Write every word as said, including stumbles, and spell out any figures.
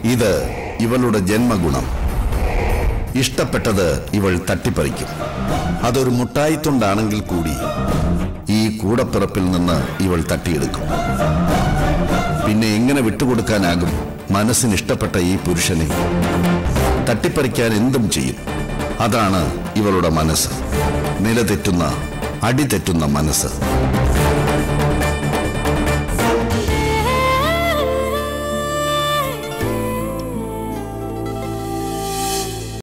ഇത് ഇവളുടെ ജന്മഗുണം. ഇഷ്ടപ്പെട്ടത് ഇവൾ തട്ടിപ്പറിക്കും. അതൊരു മുട്ടായിത്തുണ്ടാണെങ്കിൽ കൂടി ഈ കൂടപ്പിറപ്പിൽ നിന്ന് ഇവൾ തട്ടിയെടുക്കും. പിന്നെ എങ്ങനെ വിട്ടുകൊടുക്കാനാകും മനസ്സിനിഷ്ടപ്പെട്ട ഈ പുരുഷനെ? തട്ടിപ്പറിക്കാൻ എന്തും ചെയ്യും. അതാണ് ഇവളുടെ മനസ്സ്. നിലതെറ്റുന്ന, അടിതെറ്റുന്ന മനസ്സ്.